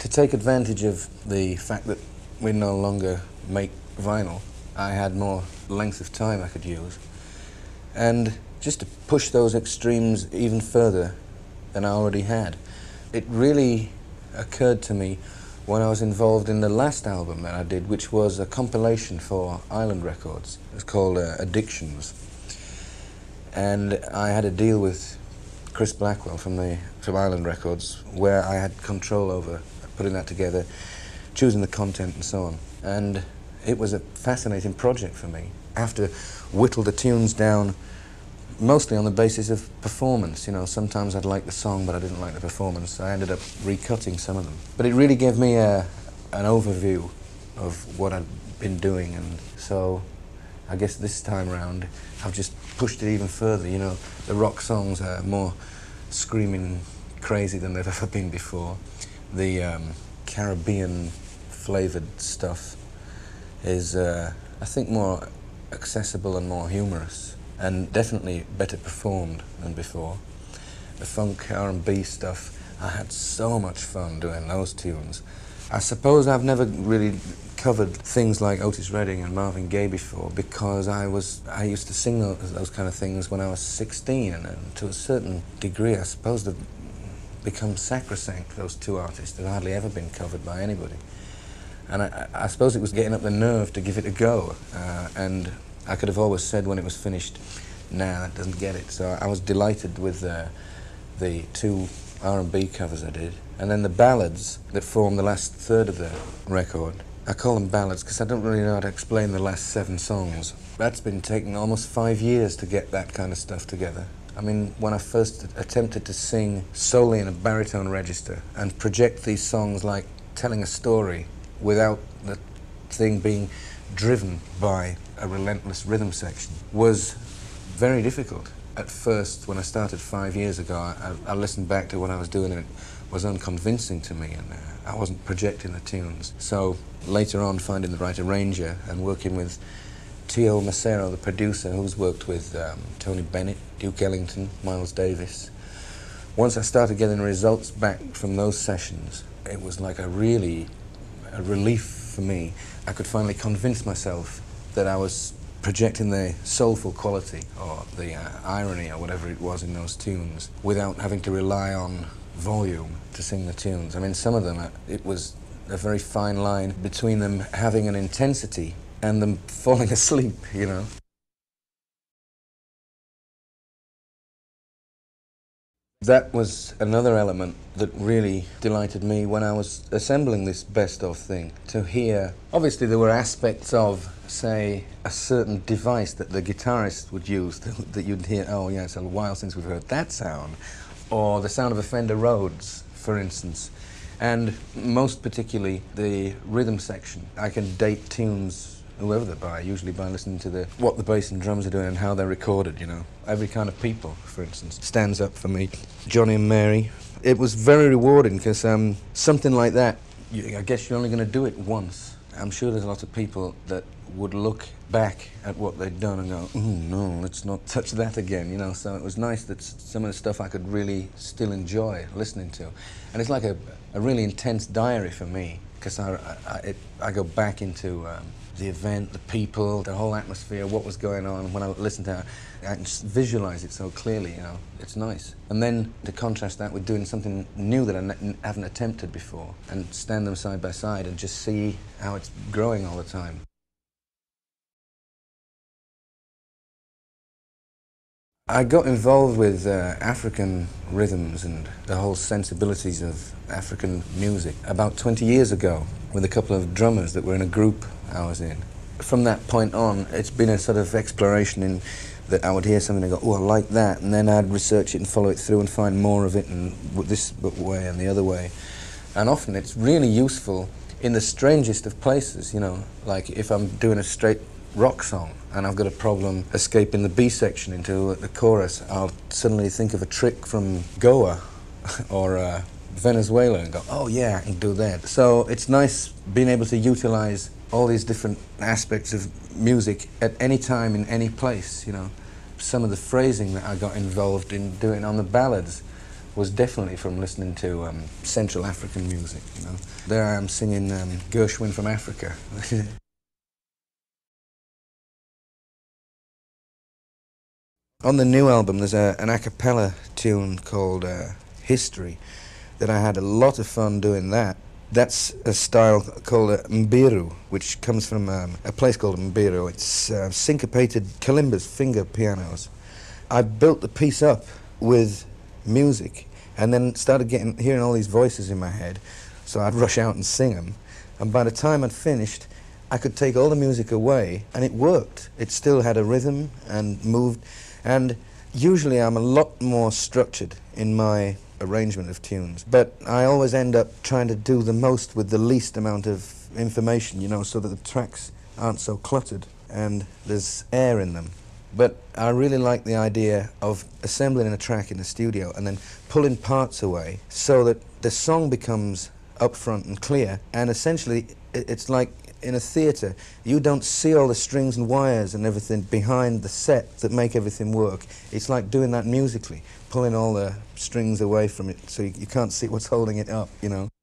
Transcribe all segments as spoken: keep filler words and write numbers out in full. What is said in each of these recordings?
to take advantage of the fact that we no longer make vinyl, I had more length of time I could use. And just to push those extremes even further than I already had, it really occurred to me when I was involved in the last album that I did, which was a compilation for Island Records. It was called uh, Addictions. And I had a deal with Chris Blackwell from, the, from Island Records, where I had control over putting that together, choosing the content and so on. And it was a fascinating project for me. I have to whittle the tunes down mostly on the basis of performance. You know, sometimes I'd like the song, but I didn't like the performance, so I ended up recutting some of them. But it really gave me a, an overview of what I'd been doing, and so I guess this time round I've just pushed it even further. You know, the rock songs are more screaming crazy than they've ever been before. The um, Caribbean flavoured stuff is, uh, I think, more accessible and more humorous, and definitely better performed than before. The funk R and B stuff, I had so much fun doing those tunes. I suppose I've never really covered things like Otis Redding and Marvin Gaye before, because I was I used to sing those, those kind of things when I was sixteen, and, and to a certain degree I suppose they've become sacrosanct, those two artists. They've hardly ever been covered by anybody. And I, I suppose it was getting up the nerve to give it a go, uh, and I could have always said when it was finished, nah, that doesn't get it. So I was delighted with uh, the two R and B covers I did. And then the ballads that form the last third of the record. I call them ballads because I don't really know how to explain the last seven songs. That's been taking almost five years to get that kind of stuff together. I mean, when I first attempted to sing solely in a baritone register and project these songs like telling a story without the thing being driven by a relentless rhythm section, was very difficult. At first, when I started five years ago, I, I listened back to what I was doing and it was unconvincing to me, and uh, I wasn't projecting the tunes. So later on, finding the right arranger and working with T O Macero, the producer, who's worked with um, Tony Bennett, Duke Ellington, Miles Davis. Once I started getting results back from those sessions, it was like a really a relief for me. I could finally convince myself that I was projecting the soulful quality or the uh, irony or whatever it was in those tunes without having to rely on volume to sing the tunes. I mean, some of them, uh, it was a very fine line between them having an intensity and them falling asleep, you know. That was another element that really delighted me when I was assembling this best-of thing, to hear. Obviously there were aspects of, say, a certain device that the guitarist would use that, that you'd hear, oh yeah, it's a while since we've heard that sound, or the sound of a Fender Rhodes, for instance. And most particularly the rhythm section. I can date tunes whoever they're by, usually by listening to the what the bass and drums are doing and how they're recorded, you know. Every Kind of People, for instance, stands up for me. Johnny and Mary. It was very rewarding because um, something like that, you, I guess you're only going to do it once. I'm sure there's a lot of people that would look back at what they'd done and go, oh no, let's not touch that again, you know. So it was nice that some of the stuff I could really still enjoy listening to. And it's like a, a really intense diary for me, because I, I, it, I go back into um, the event, the people, the whole atmosphere, what was going on. When I listen to it, I can just visualize it so clearly, you know. It's nice. And then to contrast that with doing something new that I n haven't attempted before, and stand them side by side and just see how it's growing all the time. I got involved with uh, African rhythms and the whole sensibilities of African music about twenty years ago with a couple of drummers that were in a group I was in. From that point on, it's been a sort of exploration in that I would hear something and go, oh, I like that, and then I'd research it and follow it through and find more of it and this way and the other way. And often it's really useful in the strangest of places, you know, like if I'm doing a straight rock song and I've got a problem escaping the B section into the chorus, I'll suddenly think of a trick from Goa or uh, Venezuela and go, oh yeah, I can do that. So it's nice being able to utilize all these different aspects of music at any time in any place, you know. Some of the phrasing that I got involved in doing on the ballads was definitely from listening to um, Central African music, you know. There I am singing um, Gershwin from Africa. On the new album there's a, an a cappella tune called uh, History that I had a lot of fun doing that. That's a style called a mbiru, which comes from um, a place called mbiru. It's uh, syncopated kalimbas, finger pianos. I built the piece up with music and then started getting hearing all these voices in my head, so I'd rush out and sing them. And by the time I'd finished, I could take all the music away and it worked. It still had a rhythm and moved. And usually I'm a lot more structured in my arrangement of tunes, but I always end up trying to do the most with the least amount of information, you know, so that the tracks aren't so cluttered and there's air in them. But I really like the idea of assembling a track in the studio and then pulling parts away so that the song becomes upfront and clear, and essentially it's like in a theatre, you don't see all the strings and wires and everything behind the set that make everything work. It's like doing that musically, pulling all the strings away from it so you, you can't see what's holding it up, you know.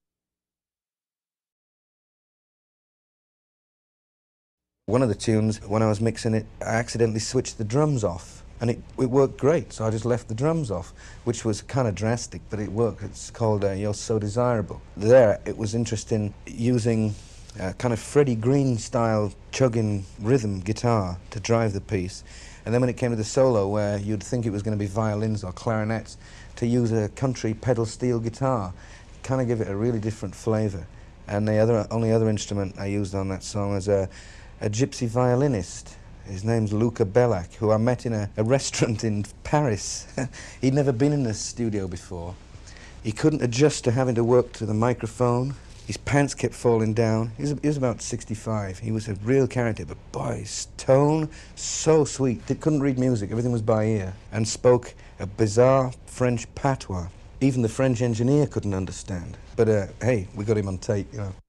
One of the tunes, when I was mixing it, I accidentally switched the drums off, and it, it worked great, so I just left the drums off, which was kind of drastic, but it worked. It's called uh, You're So Desirable. There, it was interesting using Uh, kind of Freddie Green-style chugging rhythm guitar to drive the piece. And then when it came to the solo, where you'd think it was going to be violins or clarinets, to use a country pedal steel guitar, kind of give it a really different flavour. And the other, only other instrument I used on that song was a, a gypsy violinist. His name's Luca Bellac, who I met in a, a restaurant in Paris. He'd never been in a studio before. He couldn't adjust to having to work to the microphone. His pants kept falling down. He was, he was about sixty-five. He was a real character, but boy, his tone, so sweet. He couldn't read music, everything was by ear, and spoke a bizarre French patois. Even the French engineer couldn't understand. But uh, hey, we got him on tape, you know.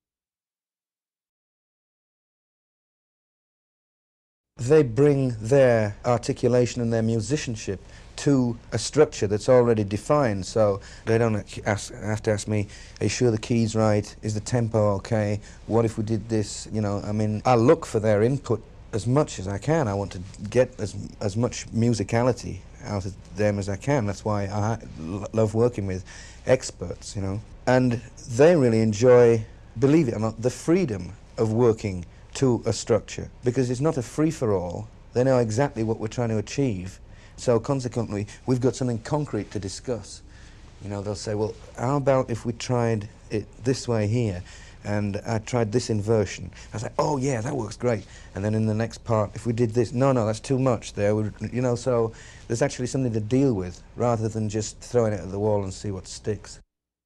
They bring their articulation and their musicianship to a structure that's already defined, so they don't ask, have to ask me, are you sure the key's right? Is the tempo okay? What if we did this? You know, I mean, I look for their input as much as I can. I want to get as, as much musicality out of them as I can. That's why I love working with experts, you know. And they really enjoy, believe it or not, the freedom of working to a structure, because it's not a free-for-all. They know exactly what we're trying to achieve. So consequently, we've got something concrete to discuss. You know, they'll say, well, how about if we tried it this way here, and I tried this inversion? I say, oh yeah, that works great. And then in the next part, if we did this, no, no, that's too much there. We, you know, so there's actually something to deal with, rather than just throwing it at the wall and see what sticks.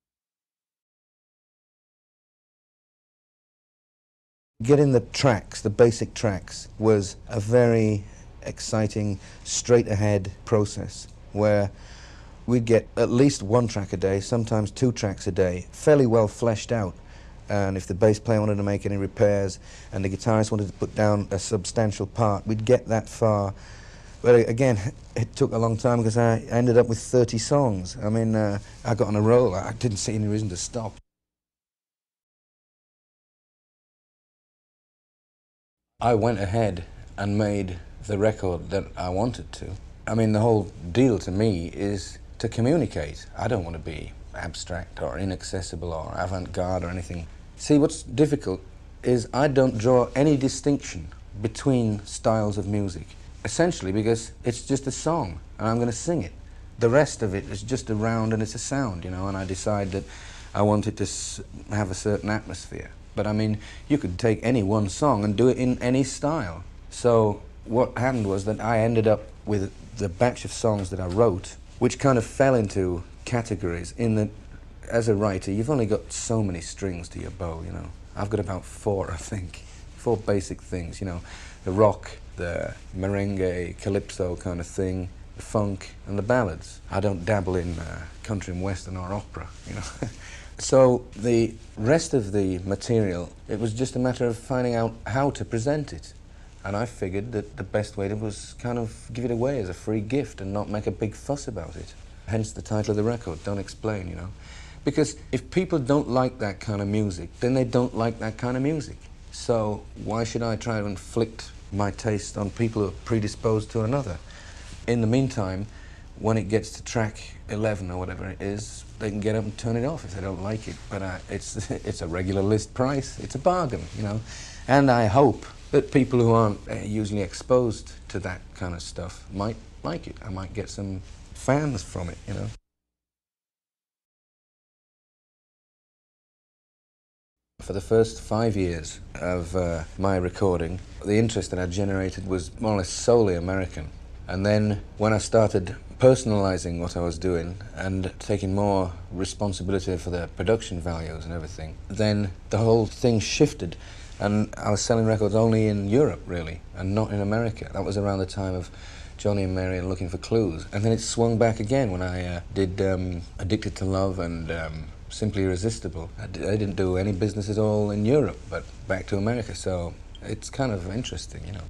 Getting the tracks, the basic tracks, was a very exciting, straight-ahead process where we'd get at least one track a day, sometimes two tracks a day, fairly well fleshed out. And if the bass player wanted to make any repairs and the guitarist wanted to put down a substantial part, we'd get that far. But again, it took a long time because I ended up with thirty songs. I mean, uh, I got on a roll. I didn't see any reason to stop. I went ahead and made the record that I wanted to. I mean, the whole deal to me is to communicate. I don't want to be abstract or inaccessible or avant-garde or anything. See, what's difficult is I don't draw any distinction between styles of music, essentially because it's just a song and I'm going to sing it. The rest of it is just around and it's a sound, you know, and I decide that I want it to s have a certain atmosphere. But I mean, you could take any one song and do it in any style. So what happened was that I ended up with the batch of songs that I wrote, which kind of fell into categories in that, as a writer, you've only got so many strings to your bow, you know. I've got about four, I think. Four basic things, you know. The rock, the merengue, calypso kind of thing, the funk, and the ballads. I don't dabble in uh, country and western or opera, you know. So the rest of the material, it was just a matter of finding out how to present it. And I figured that the best way to was kind of give it away as a free gift and not make a big fuss about it. Hence the title of the record, Don't Explain, you know. Because if people don't like that kind of music, then they don't like that kind of music. So why should I try to inflict my taste on people who are predisposed to another? In the meantime, when it gets to track eleven or whatever it is, they can get up and turn it off if they don't like it. But uh, it's, it's a regular list price. It's a bargain, you know. And I hope that people who aren't uh, usually exposed to that kind of stuff might like it. I might get some fans from it, you know. For the first five years of uh, my recording, the interest that I generated was more or less solely American. And then when I started personalizing what I was doing and taking more responsibility for the production values and everything, then the whole thing shifted. And I was selling records only in Europe, really, and not in America. That was around the time of Johnny and Mary and Looking for Clues. And then it swung back again when I uh, did um, Addicted to Love and um, Simply Irresistible. I, d I didn't do any business at all in Europe, but back to America, so it's kind of interesting, you know.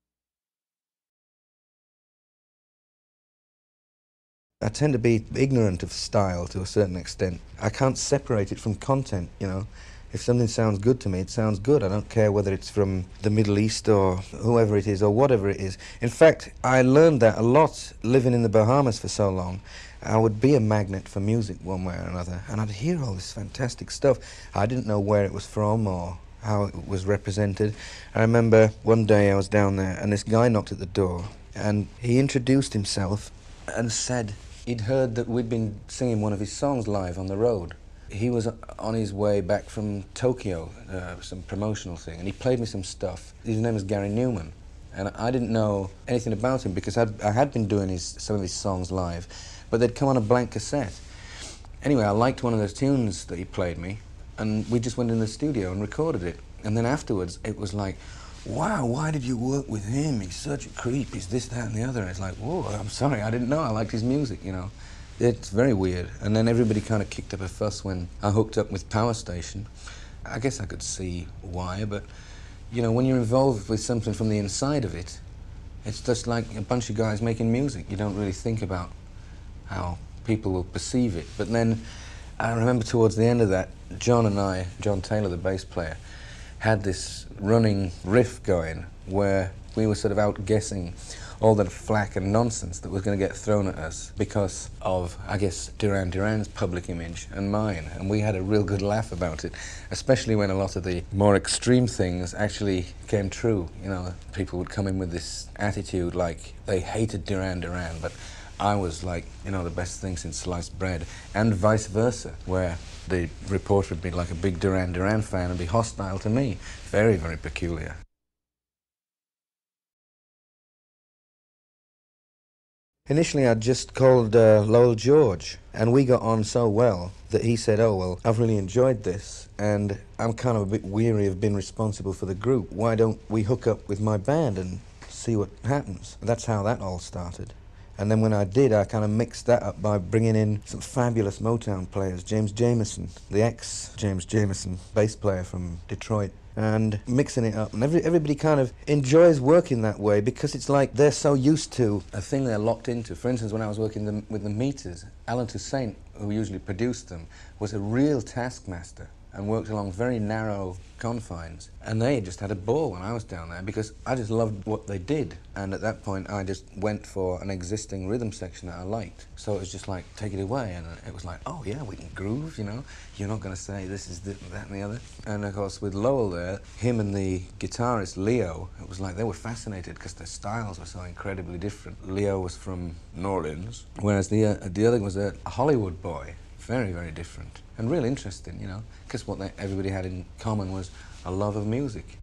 I tend to be ignorant of style to a certain extent. I can't separate it from content, you know. If something sounds good to me, it sounds good. I don't care whether it's from the Middle East or whoever it is or whatever it is. In fact, I learned that a lot living in the Bahamas for so long. I would be a magnet for music one way or another, and I'd hear all this fantastic stuff. I didn't know where it was from or how it was represented. I remember one day I was down there and this guy knocked at the door and he introduced himself and said he'd heard that we'd been singing one of his songs live on the road. He was on his way back from Tokyo, uh, some promotional thing, and he played me some stuff. His name is Gary Newman, and I didn't know anything about him because I'd, I had been doing his, some of his songs live, but they'd come on a blank cassette. Anyway, I liked one of those tunes that he played me, and we just went in the studio and recorded it. And then afterwards, it was like, wow, why did you work with him? He's such a creep, he's this, that, and the other. And it's like, whoa, I'm sorry, I didn't know I liked his music, you know. It's very weird. And then everybody kind of kicked up a fuss when I hooked up with Power Station. I guess I could see why, but, you know, when you're involved with something from the inside of it, it's just like a bunch of guys making music. You don't really think about how people will perceive it. But then I remember towards the end of that, John and I, John Taylor, the bass player, had this running riff going where we were sort of outguessing all the flack and nonsense that was going to get thrown at us because of, I guess, Duran Duran's public image and mine. And we had a real good laugh about it, especially when a lot of the more extreme things actually came true. You know, people would come in with this attitude like they hated Duran Duran, but I was like, you know, the best thing since sliced bread, and vice versa, where the reporter would be like a big Duran Duran fan and be hostile to me. Very, very peculiar. Initially, I just called uh, Lowell George, and we got on so well that he said, oh, well, I've really enjoyed this, and I'm kind of a bit weary of being responsible for the group. Why don't we hook up with my band and see what happens? That's how that all started. And then when I did, I kind of mixed that up by bringing in some fabulous Motown players, James Jamerson, the ex-James Jamerson bass player from Detroit, and mixing it up. And every, everybody kind of enjoys working that way because it's like they're so used to a thing they're locked into. For instance, when I was working the, with the Meters, Alan Toussaint, who usually produced them, was a real taskmaster and worked along very narrow confines. And they just had a ball when I was down there because I just loved what they did. And at that point, I just went for an existing rhythm section that I liked. So it was just like, take it away. And it was like, oh yeah, we can groove, you know? You're not going to say this is this, that and the other. And of course, with Lowell there, him and the guitarist, Leo, it was like they were fascinated because their styles were so incredibly different. Leo was from New Orleans, whereas the, uh, the other was a Hollywood boy. Very, very different and real interesting, you know, because what they, everybody had in common was a love of music.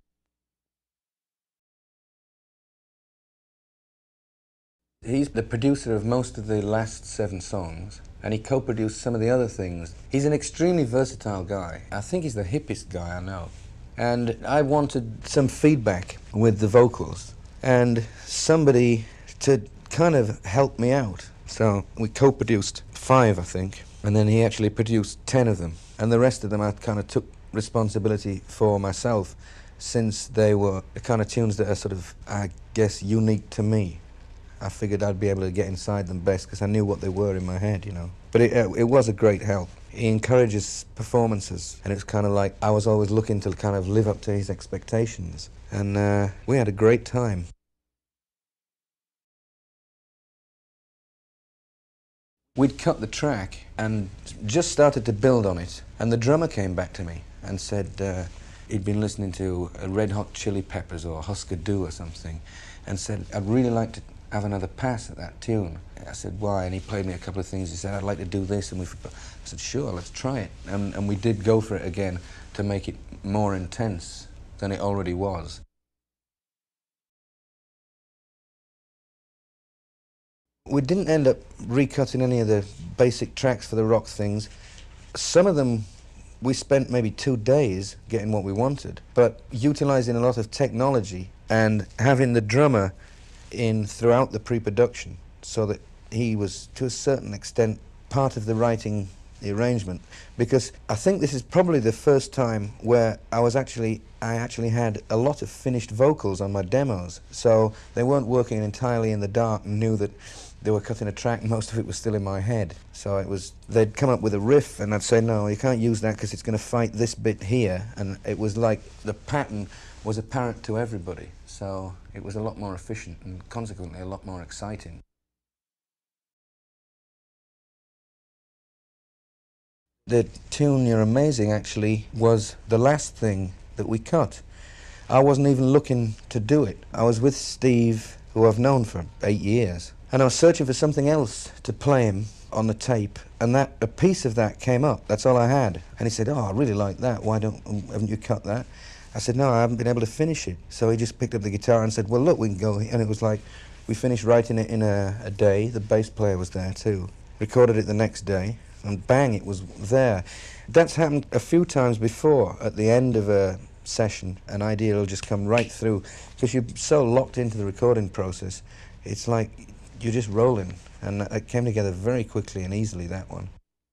He's the producer of most of the last seven songs, and he co-produced some of the other things. He's an extremely versatile guy. I think he's the hippest guy I know. And I wanted some feedback with the vocals and somebody to kind of help me out. So we co-produced five, I think. And then he actually produced ten of them. And the rest of them I kind of took responsibility for myself, since they were the kind of tunes that are sort of, I guess, unique to me. I figured I'd be able to get inside them best because I knew what they were in my head, you know. But it, uh, it was a great help. He encourages performances, and it's kind of like I was always looking to kind of live up to his expectations. And uh, we had a great time. We'd cut the track and just started to build on it, and the drummer came back to me and said uh, he'd been listening to Red Hot Chili Peppers or Husker Du or something, and said, I'd really like to have another pass at that tune. I said, why? And he played me a couple of things. He said, I'd like to do this. And we, I said, sure, let's try it. And, and we did go for it again to make it more intense than it already was. We didn't end up recutting any of the basic tracks for the rock things. Some of them we spent maybe two days getting what we wanted, but utilising a lot of technology and having the drummer in throughout the pre-production so that he was, to a certain extent, part of the writing, the arrangement. Because I think this is probably the first time where I was actually, I actually had a lot of finished vocals on my demos, so they weren't working entirely in the dark and knew that they were cutting a track, and most of it was still in my head. So it was, they'd come up with a riff and I'd say, no, you can't use that because it's going to fight this bit here. And it was like the pattern was apparent to everybody. So it was a lot more efficient and consequently a lot more exciting. The tune You're Amazing actually was the last thing that we cut. I wasn't even looking to do it. I was with Steve, who I've known for eight years. And I was searching for something else to play him on the tape, and that a piece of that came up. That's all I had. And he said, oh, I really like that. Why don't, um, haven't you cut that? I said, no, I haven't been able to finish it. So he just picked up the guitar and said, well, look, we can go. And it was like, we finished writing it in a, a day. The bass player was there too. Recorded it the next day, and bang, it was there. That's happened a few times before. At the end of a session, an idea will just come right through, because you're so locked into the recording process. It's like you're just rolling, and it came together very quickly and easily, that one.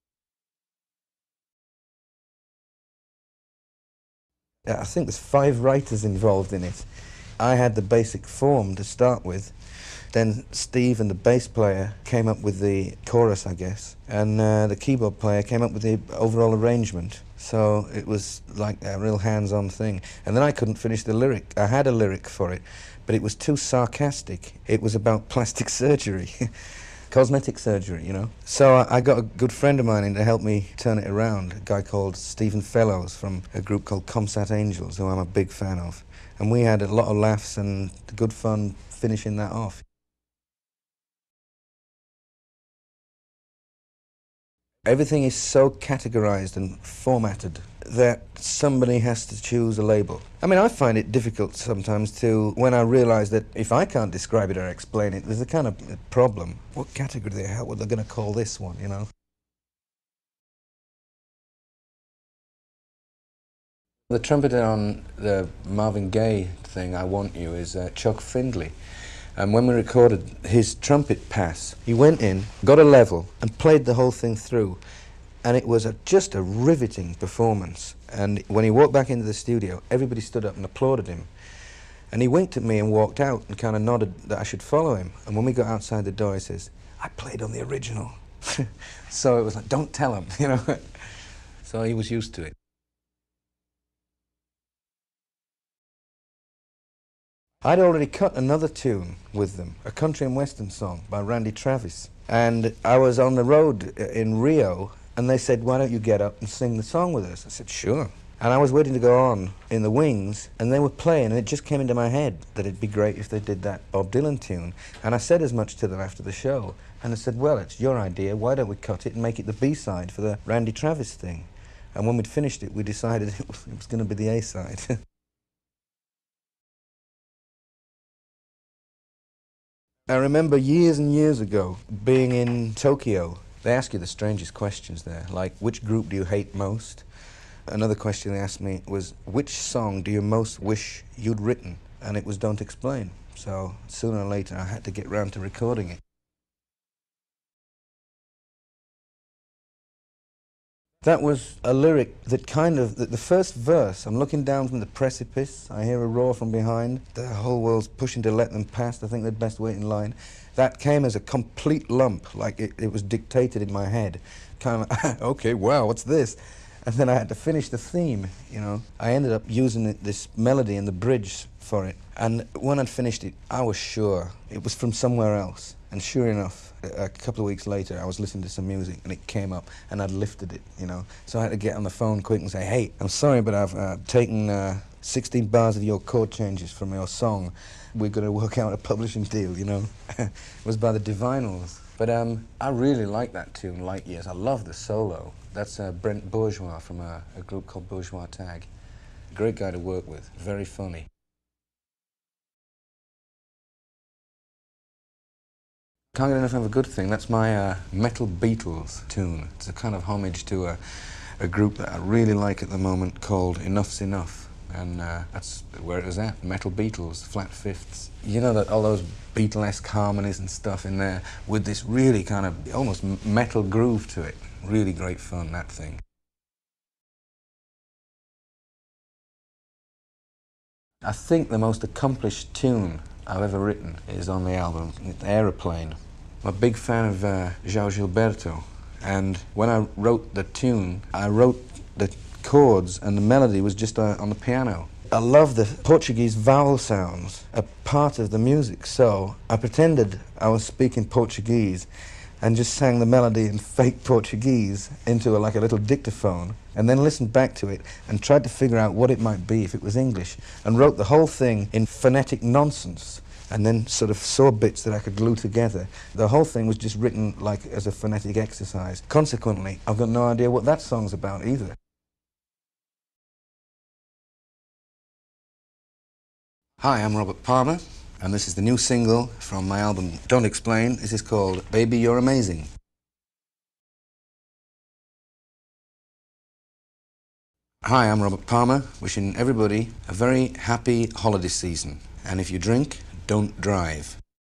I think there's five writers involved in it. I had the basic form to start with, then Steve and the bass player came up with the chorus, I guess, and uh, the keyboard player came up with the overall arrangement. So it was like a real hands-on thing. And then I couldn't finish the lyric. I had a lyric for it, but it was too sarcastic. It was about plastic surgery, cosmetic surgery, you know. So I, I got a good friend of mine in to help me turn it around, a guy called Stephen Fellows from a group called Comsat Angels, who I'm a big fan of. And we had a lot of laughs and good fun finishing that off. Everything is so categorized and formatted that somebody has to choose a label. I mean, I find it difficult sometimes to, when I realize that if I can't describe it or explain it, there's a kind of problem. What category they have, what they're going to call this one, you know? The trumpeter on the Marvin Gaye thing, I Want You, is uh, Chuck Findlay. And when we recorded his trumpet pass, he went in, got a level, and played the whole thing through. And it was a, just a riveting performance. And when he walked back into the studio, everybody stood up and applauded him. And he winked at me and walked out and kind of nodded that I should follow him. And when we got outside the door, he says, I played on the original. So it was like, don't tell him, you know. So he was used to it. I'd already cut another tune with them, a country and western song by Randy Travis. And I was on the road in Rio, and they said, why don't you get up and sing the song with us? I said, sure. And I was waiting to go on in the wings, and they were playing, and it just came into my head that it'd be great if they did that Bob Dylan tune. And I said as much to them after the show, and I said, well, it's your idea, why don't we cut it and make it the B-side for the Randy Travis thing? And when we'd finished it, we decided it was, it was going to be the A-side. I remember years and years ago being in Tokyo. They ask you the strangest questions there, like, which group do you hate most? Another question they asked me was, which song do you most wish you'd written? And it was Don't Explain. So sooner or later I had to get round to recording it. That was a lyric that kind of, the, the first verse, I'm looking down from the precipice, I hear a roar from behind, the whole world's pushing to let them past, I think they'd best wait in line. That came as a complete lump, like it, it was dictated in my head. Kind of, okay, wow, what's this? And then I had to finish the theme, you know. I ended up using it, this melody and the bridge for it. And when I'd finished it, I was sure it was from somewhere else. And sure enough, a, a couple of weeks later, I was listening to some music and it came up and I'd lifted it, you know. So I had to get on the phone quick and say, hey, I'm sorry, but I've uh, taken uh, sixteen bars of your chord changes from your song. We're going to work out a publishing deal, you know. It was by the Divinals. But um, I really like that tune, Light Years. I love the solo. That's uh, Brent Bourgeois from a, a group called Bourgeois Tag. Great guy to work with, very funny. Can't Get Enough of a Good Thing, that's my uh, Metal Beatles tune. It's a kind of homage to a, a group that I really like at the moment called Enough's Enough. And uh, that's where it was at, Metal Beatles, flat fifths. You know that all those Beatlesque harmonies and stuff in there with this really kind of almost metal groove to it. Really great fun, that thing. I think the most accomplished tune I've ever written is on the album, Aeroplane. I'm a big fan of uh, João Gilberto, and when I wrote the tune, I wrote the chords and the melody was just uh, on the piano. I love the Portuguese vowel sounds, a part of the music, so I pretended I was speaking Portuguese and just sang the melody in fake Portuguese into a, like a little dictaphone, and then listened back to it and tried to figure out what it might be if it was English, and wrote the whole thing in phonetic nonsense, and then sort of saw bits that I could glue together. The whole thing was just written like as a phonetic exercise. Consequently, I've got no idea what that song's about either. Hi, I'm Robert Palmer, and this is the new single from my album Don't Explain. This is called Baby You're Amazing. Hi, I'm Robert Palmer, wishing everybody a very happy holiday season. And if you drink, don't drive.